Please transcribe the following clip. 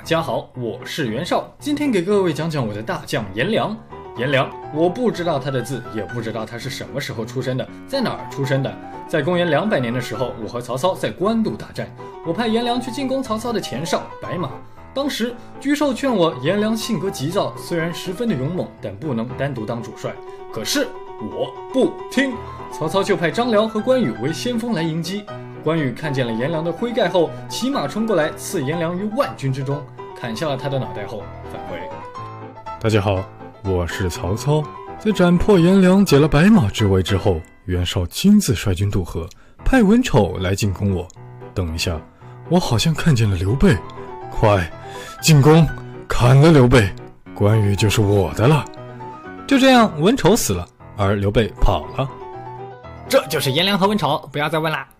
家好，我是袁绍，今天给各位讲讲我的大将颜良。颜良，我不知道他的字，也不知道他是什么时候出生的，在哪儿出生的。在公元200年的时候，我和曹操在官渡大战，我派颜良去进攻曹操的前哨白马。当时沮授劝我，颜良性格急躁，虽然十分的勇猛，但不能单独当主帅。可是我不听，曹操就派张辽和关羽为先锋来迎击。关羽看见了颜良的盔盖后，骑马冲过来，刺颜良于万军之中，砍下了他的脑袋后返回。 大家好，我是曹操。在斩破颜良，解了白马之围之后，袁绍亲自率军渡河，派文丑来进攻我。等一下，我好像看见了刘备，快进攻，砍了刘备，关羽就是我的了。就这样，文丑死了，而刘备跑了。 这就是颜良和文丑，不要再问啦。